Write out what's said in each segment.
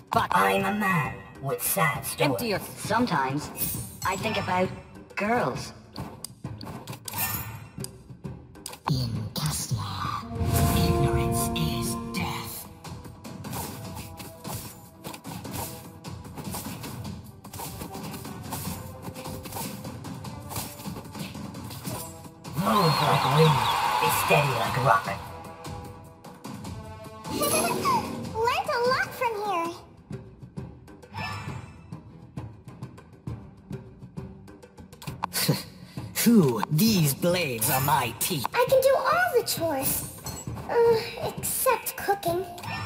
But I'm a man with sad stories. empty your... Sometimes, I think about girls. In Cassia, ignorance is death. Move like wind, be steady like rock. Learned a lot from here. Who? These blades are my teeth. I can do all the chores. Except cooking.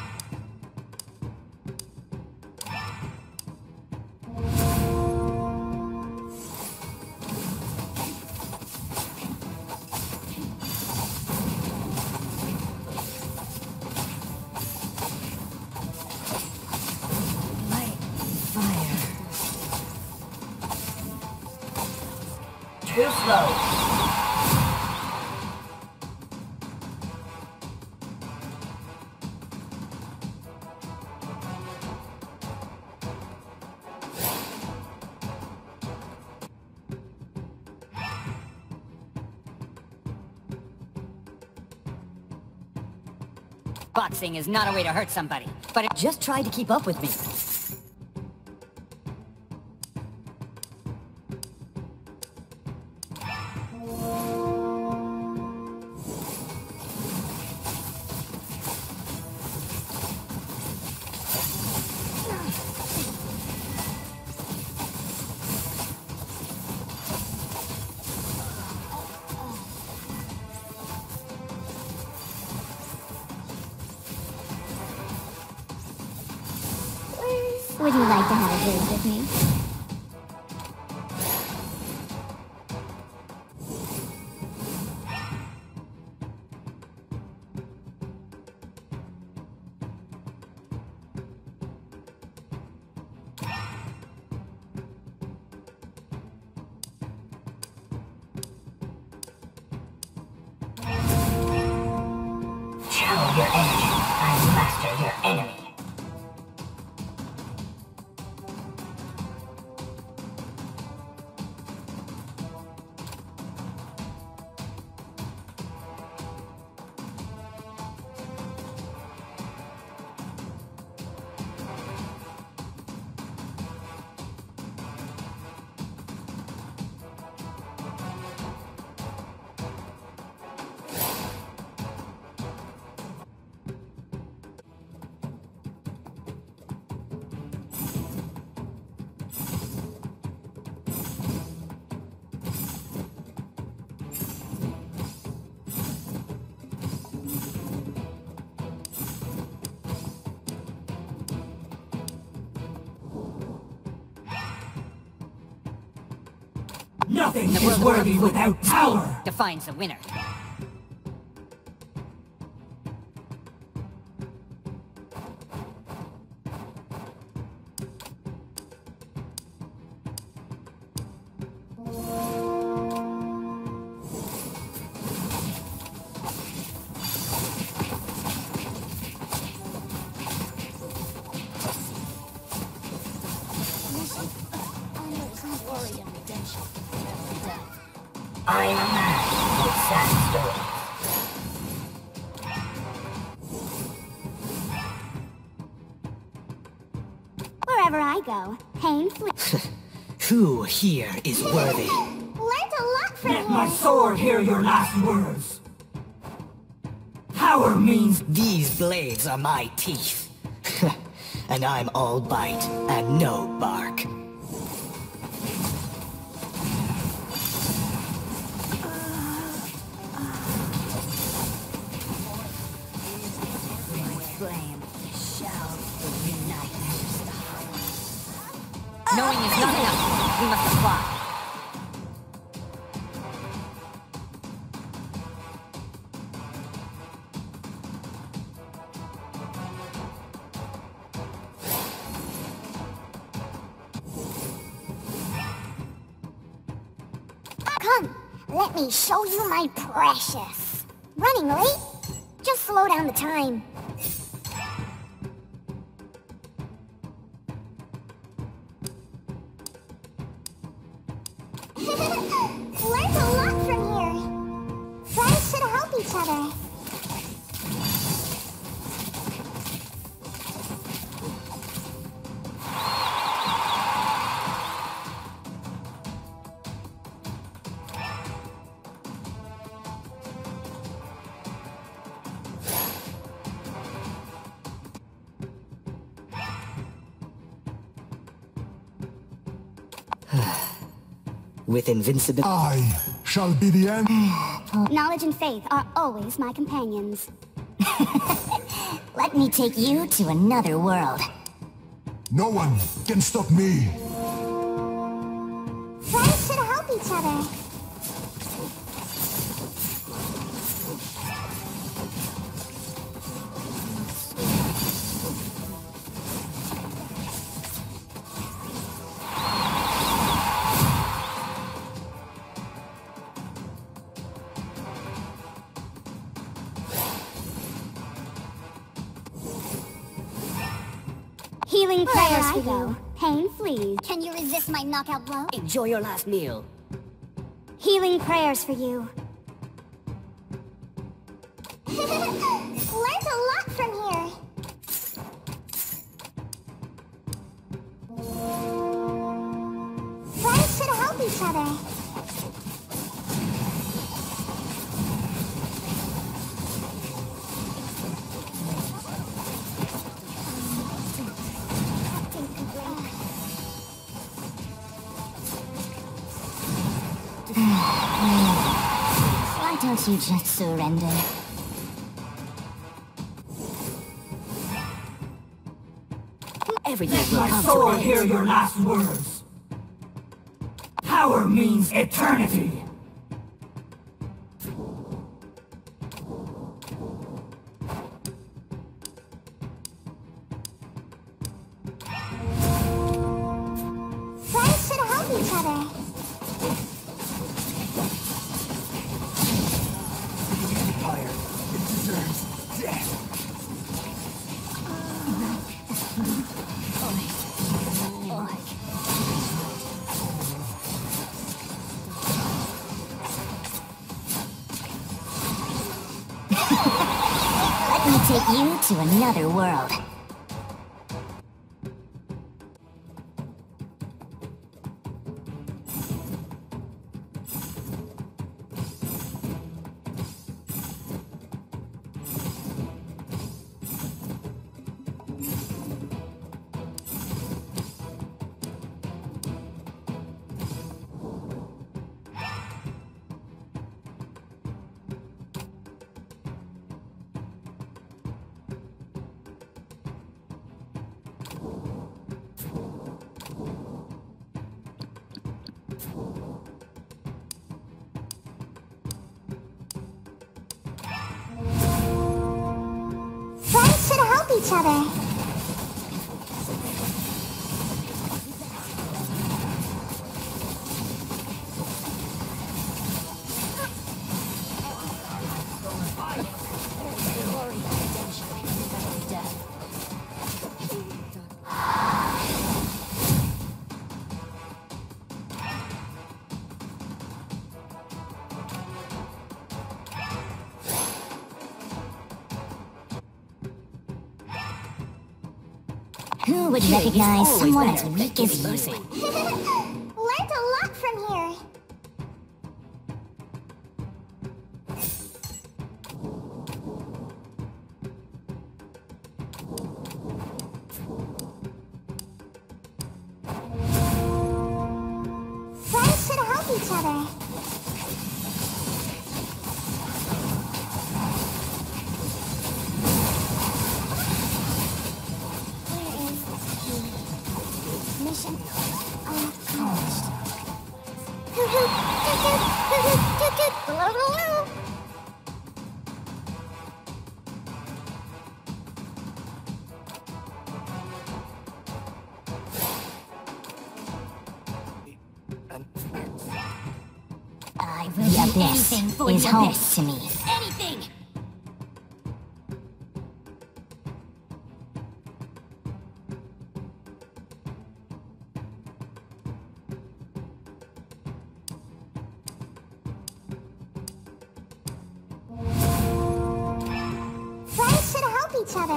Too slow. Boxing is not a way to hurt somebody, but it just tried to keep up with me. Would you like to have a drink with me? Channel your energy and master your enemy. Nothing is worthy without power! Defines the winner. I'm a man with sad stories. Wherever I go, pain-free. Who here is worthy? Learned a lot from Let my sword hear your last words. Power means these blades are my teeth. And I'm all bite and no bark. Knowing is not enough. We must apply. Come, let me show you my precious. Running late? Just slow down the time. each other. With invincibility. I shall be the end. Knowledge and faith are always my companions. Let me take you to another world. No one can stop me. Friends should help each other. Healing prayers for you. Pain flees. Can you resist my knockout blow? Enjoy your last meal. Healing prayers for you. Learned a lot from here. Friends should help each other. Why don't you just surrender? Everything will My come soul to an hear end. your last words. Power means eternity. Friends should help each other. Empire, it deserves death. Let me take you to another world. Friends should help each other. Who would Killing is recognize always someone better as than weak as giving you? mercy. Learned a lot from here. Friends should help each other. Mission accomplished. I will the abyss is home to me. Anything! each other.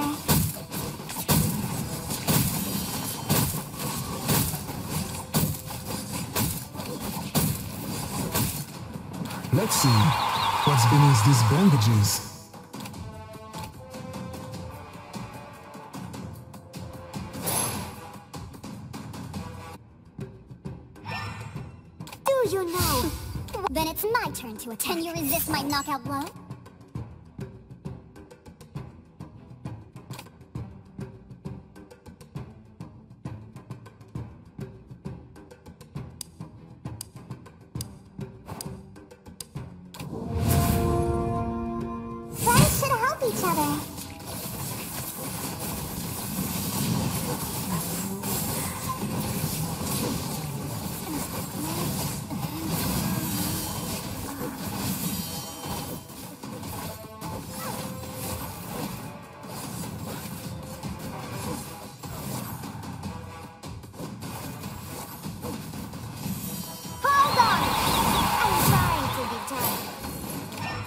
Let's see what's beneath these bandages. Do you know? Then it's my turn to attack. Can you resist my knockout blow? Friends should help each other. Hold on! I'm trying to be done.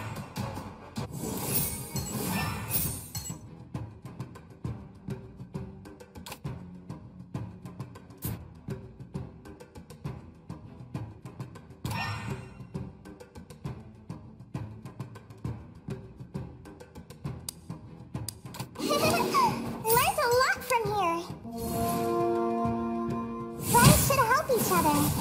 Learned a lot from here. Friends should help each other.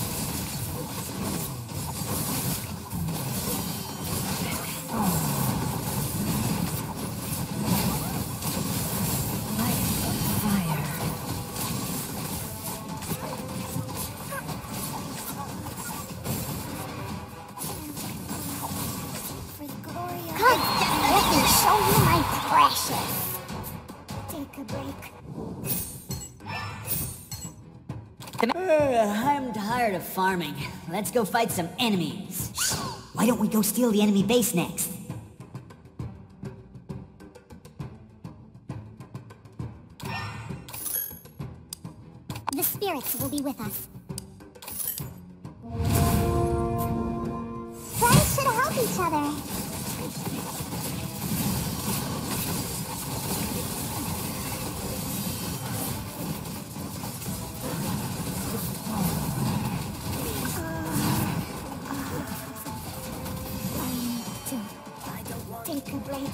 Come, let me show you my precious. Take a break. I'm tired of farming. Let's go fight some enemies. Why don't we go steal the enemy base next? The spirits will be with us. Friends should help each other. Take a break.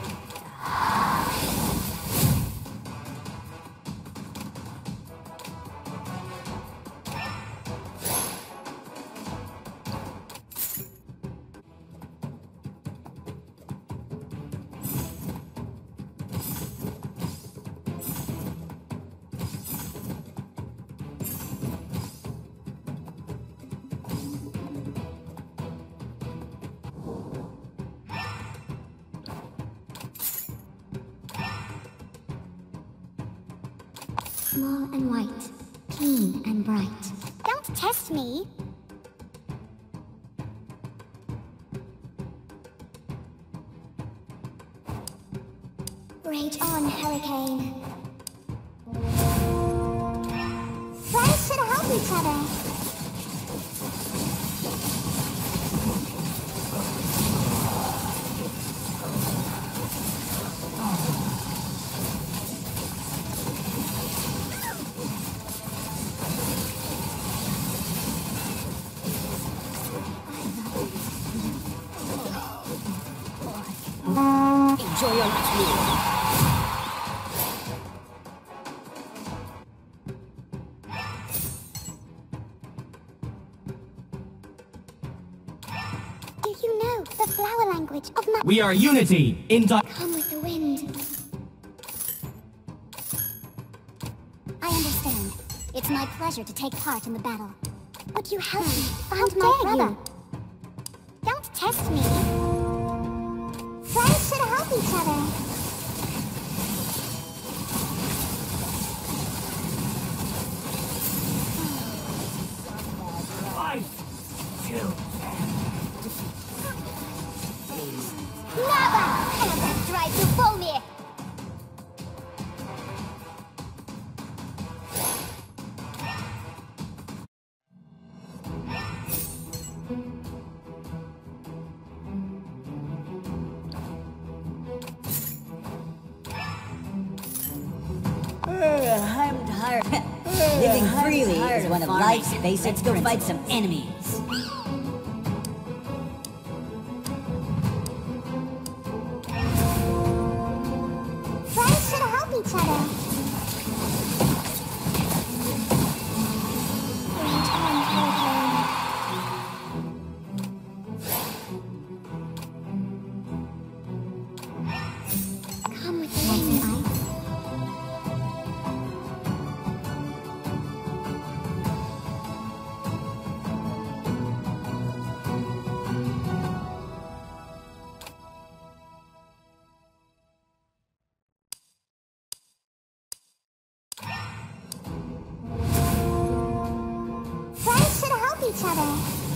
Small and white, clean and bright. Don't test me. Rage on, hurricane. Friends should help each other. Enjoy your next meal. Do you know the flower language of my... We are unity in Come with the wind. I understand. It's my pleasure to take part in the battle. Would you help me find my brother? Don't test me. Friends should help each other. fight. Kill. Never ever try to fool me. hard. Living freely is one of life's basic. Let's go fight some enemies. Friends should help each other. Come with me, Ice. Friends should help each other.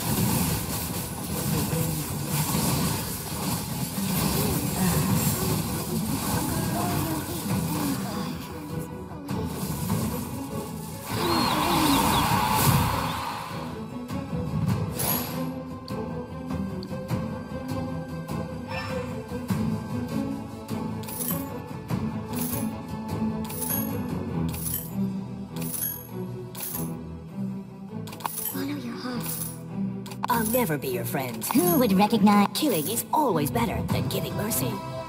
Follow your heart. I'll never be your friend. Who would recognize? Killing is always better than giving mercy.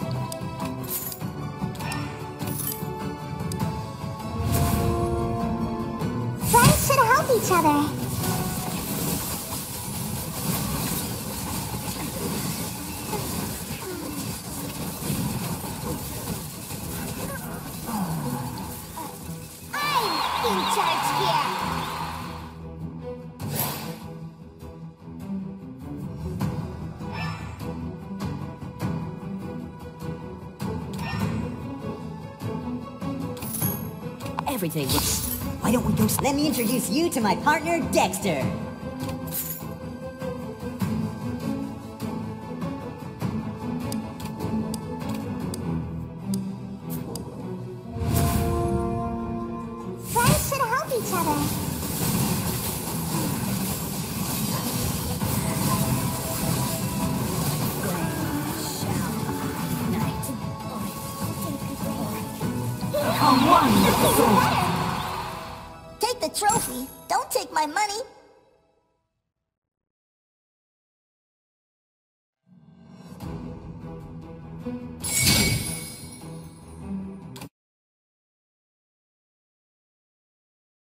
Friends should help each other. I'm in charge here. Everything was... Why don't we go? Let me introduce you to my partner, Dexter. Friends should help each other. Take the trophy. Don't take my money.